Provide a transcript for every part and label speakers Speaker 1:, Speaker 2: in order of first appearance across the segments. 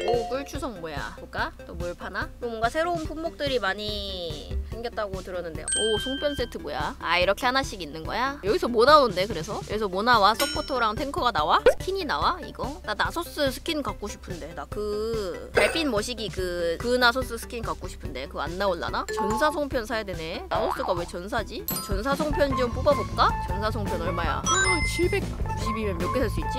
Speaker 1: 오, 꿀추석 뭐야? 볼까? 또 뭘 파나? 또 뭔가 새로운 품목들이 많이 생겼다고 들었는데. 오, 송편 세트 뭐야? 아, 이렇게 하나씩 있는 거야? 여기서 뭐 나오는데 그래서? 여기서 뭐 나와? 서포터랑 탱커가 나와? 스킨이 나와? 이거? 나 나소스 스킨 갖고 싶은데. 나 그 달빛 머시기 그 나소스 스킨 갖고 싶은데 그거 안 나올라나? 전사 송편 사야 되네. 나소스가 왜 전사지? 전사 송편 좀 뽑아볼까? 전사 송편 얼마야? 790이면 몇 개 살 수 있지?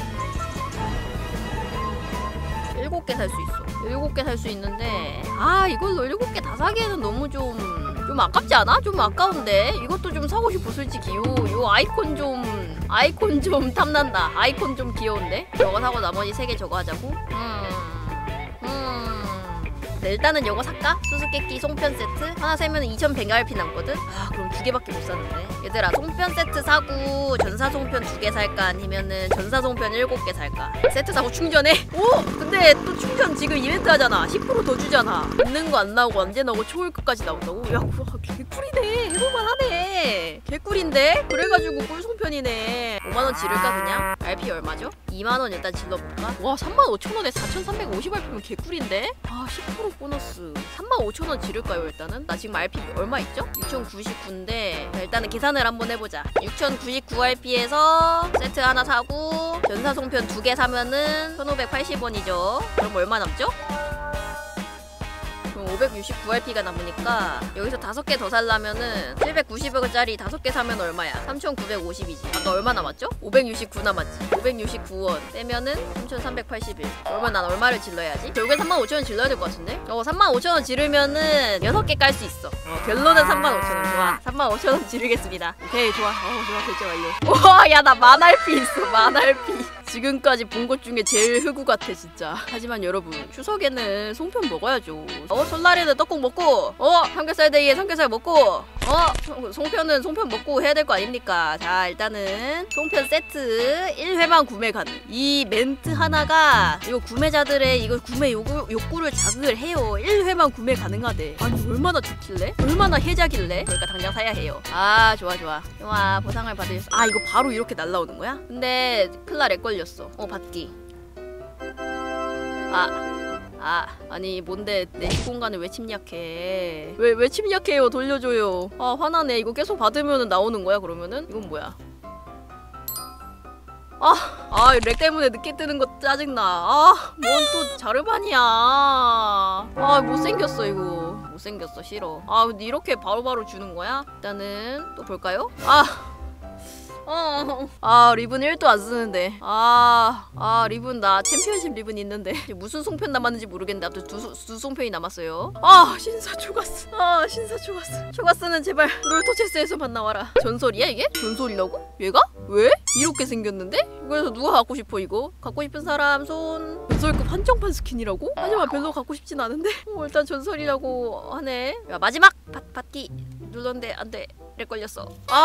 Speaker 1: 7개 살 수 있어. 7개 살 수 있는데 아, 이걸로 7개 다 사기에는 너무 좀 아깝지 않아? 좀 아까운데? 이것도 좀 사고 싶어 솔직히. 요 아이콘 좀 탐난다. 아이콘 좀 귀여운데? 저거 사고 나머지 3개 저거 하자고? 네, 일단은 요거 살까? 수수께끼 송편 세트 하나 사면 2100RP 남거든? 아, 그럼 2개밖에 못 사는데. 얘들아, 송편 세트 사고 전사 송편 2개 살까? 아니면은 전사 송편 7개 살까? 세트 사고 충전해? 오! 근데 또 충전 지금 이벤트 하잖아. 10% 더 주잖아. 있는 거 안 나오고 언제 나오고 초월급까지 나온다고? 야, 개꿀이네. 해볼만 하네. 개꿀인데? 그래가지고 꿀송편이네. 5만원 지를까 그냥? RP 얼마죠? 2만원 일단 질러볼까? 와, 35,000원에 4,350RP면 개꿀인데? 아, 10% 보너스 35,000원 지를까요 일단은? 나 지금 RP 얼마 있죠? 6,099인데 일단은 계산을 한번 해보자. 6,099RP에서 세트 하나 사고 전사 송편 2개 사면은 1,580원이죠. 그럼 얼마 남죠? 569RP가 남으니까 여기서 5개 더 살려면은 790원짜리 5개 사면 얼마야? 3,950이지. 아까 얼마 남았죠? 569 남았지. 569원 떼면은 3,381. 그러면 난 얼마를 질러야지? 결국엔 35,000원 질러야 될 것 같은데? 35,000원 지르면은 6개 깔 수 있어. 결론은 35,000원. 좋아. 35,000원 지르겠습니다. 오케이, 좋아. 좋아. 결제 완료. 와, 야, 나 만 RP 있어. 만 RP. 지금까지 본 것 중에 제일 흑우 같아 진짜. 하지만 여러분, 추석에는 송편 먹어야죠. 설날에는 떡국 먹고 삼겹살 데이에 삼겹살 먹고 송편은 송편 먹고 해야 될 거 아닙니까? 자, 일단은 송편 세트 1회만 구매 가능. 이 멘트 하나가 이거 구매자들의 이거 구매 욕구를 자극을 해요. 1회만 구매 가능하대. 아니, 얼마나 좋길래? 얼마나 혜자길래? 그러니까 당장 사야 해요. 아, 좋아. 좋아, 보상을 받으셨어. 아, 이거 바로 이렇게 날라오는 거야? 근데 클라 렉 걸렸어. 받기. 아니 뭔데 내 공간을 왜 침략해? 왜 침략해요? 돌려줘요. 아, 화나네. 이거 계속 받으면 나오는 거야 그러면은? 이건 뭐야? 렉 때문에 늦게 뜨는 거 짜증나. 뭔 또 자르반이야. 못생겼어 이거. 못생겼어. 싫어. 근데 이렇게 바로바로 주는 거야? 일단은 또 볼까요? 리븐 1도 안 쓰는데. 리븐 나 챔피언십 리븐 있는데 무슨 송편 남았는지 모르겠는데 아무튼 두 송편이 남았어요. 신사 초가스. 신사 초가스. 초가스는 제발 롤토체스에서만 나와라. 전설이야 이게? 전설이라고? 얘가? 왜? 이렇게 생겼는데? 그래서 누가 갖고 싶어 이거? 갖고 싶은 사람 손. 전설급 한정판 스킨이라고? 하지만 별로 갖고 싶진 않은데? 일단 전설이라고 하네. 야, 마지막 받기 눌렀는데 안돼. 렉 걸렸어.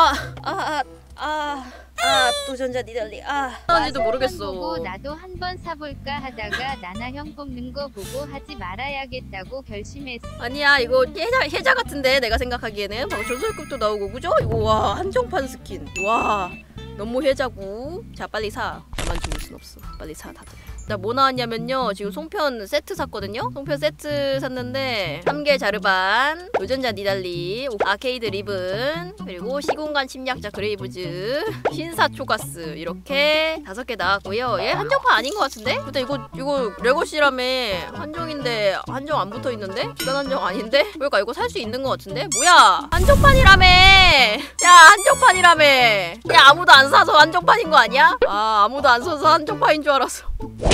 Speaker 1: 도전자 니달리. 하는지도 모르겠어.
Speaker 2: 보고 나도 한번 사볼까 하다가 나나 형 뽑는 거 보고 하지 말아야겠다고 결심했어.
Speaker 1: 아니야, 이거 혜자 같은데 내가 생각하기에는. 방금 전설급도 나오고 그죠? 이거 와, 한정판 스킨. 와, 너무 혜자고. 자, 빨리 사. 나만 죽을 순 없어. 빨리 사 다들. 나 뭐 나왔냐면요, 지금 송편 세트 샀거든요? 송편 세트 샀는데 3개 자르반, 도전자 니달리, 아케이드 리븐, 그리고 시공간 침략자 그레이브즈, 신사 초가스 이렇게 5개 나왔고요. 얘 한정판 아닌 것 같은데? 근데 이거 레고시라며. 한정인데 한정 안 붙어있는데? 기간 한정 아닌데? 그러니까 이거 살 수 있는 것 같은데? 뭐야, 한정판이라며. 야, 한정판이라며. 야, 아무도 안 사서 한정판인 거 아니야? 아무도 안 사서 한정판인 줄 알았어.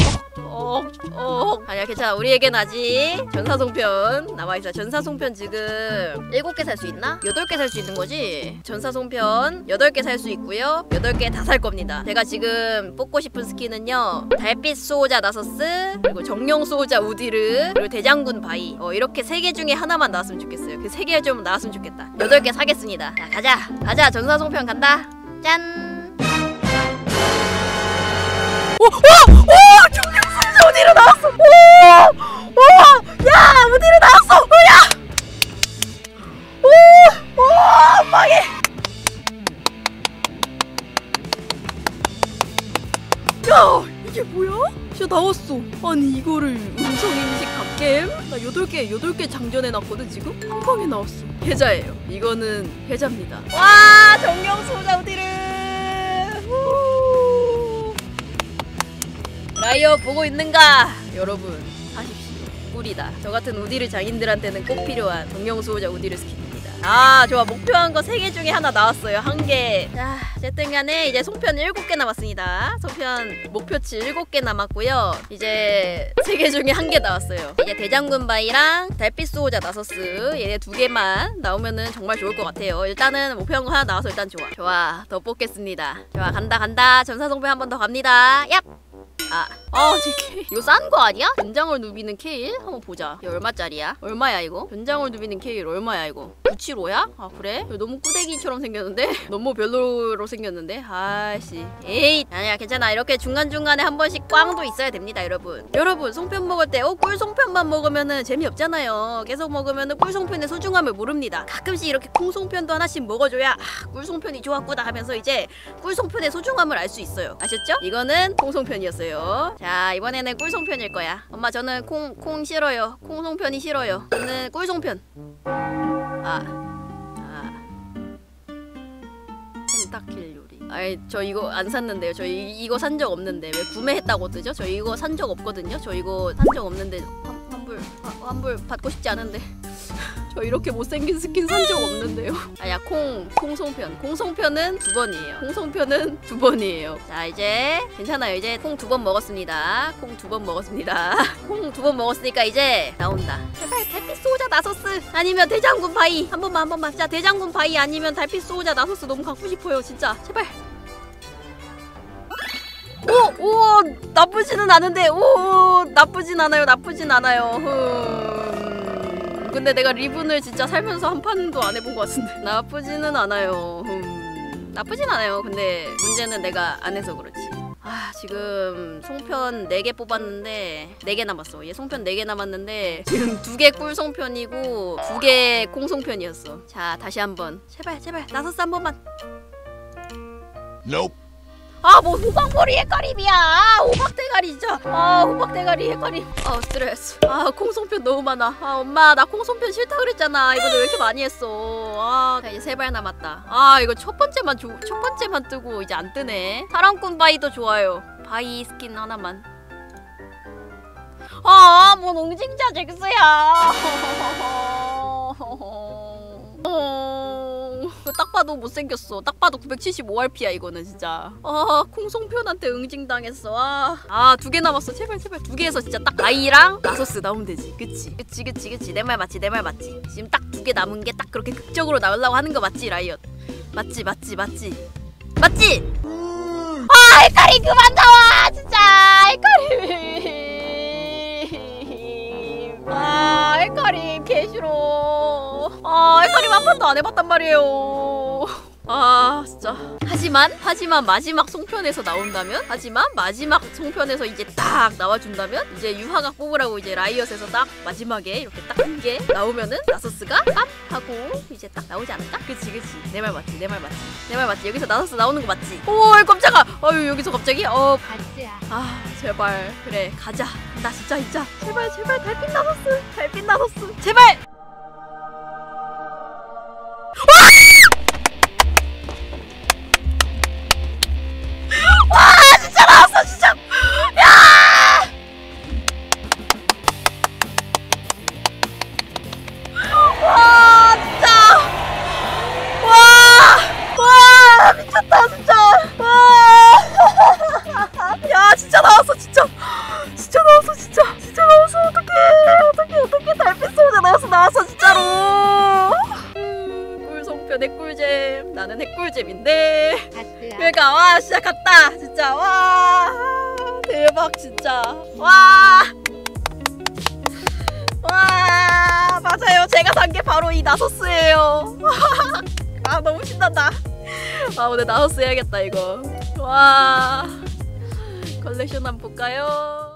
Speaker 1: 아니야, 괜찮아. 우리에겐 아직 전사송편 남아있어. 전사송편 지금 7개 살 수 있나? 8개 살 수 있는 거지? 전사송편 8개 살 수 있고요. 8개 다 살 겁니다. 제가 지금 뽑고 싶은 스킨은요, 달빛 수호자 나서스, 그리고 정령 수호자 우디르, 그리고 대장군 바이. 이렇게 3개 중에 하나만 나왔으면 좋겠어요. 그 3개 좀 나왔으면 좋겠다. 8개 사겠습니다. 자, 가자. 전사송편 간다. 짠. 정령 수호자 우디르 나왔어. 야, 우디르 나왔어. 망해. 야, 이게 뭐야? 진짜 나왔어. 아니 이거를 음성인식 갓겜? 나 8개 장전해놨거든 지금? 한 방에 나왔어. 해자예요. 이거는 해자입니다. 와 정령 수호자 우디르. 라이어 보고 있는가? 여러분 사십시오. 꿀이다. 저 같은 우디르 장인들한테는 꼭 필요한 정령 수호자 우디르 스킨입니다. 아 좋아. 목표한 거 3개 중에 하나 나왔어요. 1개. 자 어쨌든 간에 이제 송편 7개 남았습니다. 송편 목표치 7개 남았고요. 이제 3개 중에 1개 나왔어요. 이제 대장군 바이랑 달빛 수호자 나서스 얘네 2개만 나오면은 정말 좋을 것 같아요. 일단은 목표한 거 하나 나와서 일단 좋아. 더 뽑겠습니다. 좋아 간다. 전사송편 한 번 더 갑니다. 얍! JK 이거 싼 거 아니야? 변장을 누비는 케일? 한번 보자. 이거 얼마짜리야? 얼마야 이거? 변장을 누비는 케일 얼마야 이거? 975야? 아 그래? 이거 너무 꾸대기처럼 생겼는데? 너무 별로로 생겼는데? 아씨 에이 아니야 괜찮아. 이렇게 중간중간에 한 번씩 꽝도 있어야 됩니다 여러분 송편 먹을 때 꿀송편만 먹으면은 재미없잖아요. 계속 먹으면은 꿀송편의 소중함을 모릅니다. 가끔씩 이렇게 콩송편도 하나씩 먹어줘야 꿀송편이 좋았구나 하면서 이제 꿀송편의 소중함을 알 수 있어요. 아셨죠? 이거는 콩송편이었어요. 자 이번에는 꿀송편일 거야. 엄마 저는 콩 싫어요. 콩송편이 싫어요. 저는 꿀송편. 펜타킬 요리. 아이 저 이거 안 샀는데요. 저 이거 산 적 없는데 왜 구매했다고 뜨죠? 저 이거 산 적 없거든요. 저 이거 산 적 없는데 환불 받고 싶지 않은데 저 이렇게 못생긴 스킨 산 적 없는데요. 아야 콩송편은 2번이에요. 콩송편은 2번이에요. 자 이제 괜찮아요. 이제 콩 2번 먹었습니다. 콩 2번 먹었으니까 이제 나온다. 제발 달빛 수호자 나서스 아니면 대장군 바이 한 번만. 자 대장군 바이 아니면 달빛 수호자 나서스 너무 갖고 싶어요 진짜. 제발. 오 나쁘지는 않은데 나쁘진 않아요. 근데 내가 리븐을 진짜 살면서 한 판도 안 해본 것 같은데 나쁘지는 않아요. 근데 문제는 내가 안 해서 그렇지. 지금 송편 4개 뽑았는데 4개 남았어. 얘 송편 4개 남았는데 지금 2개 꿀송편이고 2개 콩송편이었어. 자 다시 한번 제발 나서스 한 번만.
Speaker 3: Nope.
Speaker 1: 뭐 호박머리 헷갈림이야. 호박대가리 진짜. 호박대가리 헷갈림. 스트레스. 콩송편 너무 많아. 엄마 나 콩송편 싫다 그랬잖아. 이거 너 왜 이렇게 많이 했어. 자, 이제 3발 남았다. 이거 첫 번째만 뜨고 이제 안 뜨네. 사랑꾼 바이도 좋아요. 바이 스킨 하나만. 뭔 옹징자 잭스야. 딱 봐도 못생겼어. 딱 봐도 975RP야 이거는 진짜. 콩송편한테 응징당했어. 2개 남았어. 제발 2개에서 진짜 딱 바이랑 나서스 나오면 되지. 그치. 내 말 맞지. 지금 딱 2개 남은 게 딱 그렇게 극적으로 나오려고 하는 거 맞지 라이엇? 맞지? 헷갈리 그만 나와 진짜. 헷갈림 개 싫어. 헷갈림 한 번도 안 해봤단 말이에요. 진짜. 하지만 마지막 송편에서 나온다면? 마지막 송편에서 이제 딱 나와준다면? 이제 유화각 뽑으라고 이제 라이엇에서 딱 마지막에 이렇게 딱 한 개 나오면은 나서스가 ปั๊ 하고 이제 딱 나오지 않을까? 그치. 내 말 맞지. 여기서 나서스 나오는 거 맞지? 오 깜짝아. 여기서 갑자기?
Speaker 2: 가즈야.
Speaker 1: 제발. 그래 가자. 나 진짜. 제발 달빛 나서스. 제발. 진짜 나왔어 진짜. 야! 진짜. 미쳤다 진짜. 야 진짜 나왔어 진짜. 어떡해 달빛 소자 나왔어 진짜로. 꿀송편의 꿀잼. 나는 핵꿀잼인데.
Speaker 2: 가즈야.
Speaker 1: 그러니까 진짜 갔다 진짜. 대박 진짜. 맞아요. 제가 산 게 바로 이 나서스예요. 너무 신난다. 오늘 나서스 해야겠다 이거. 컬렉션 한번 볼까요?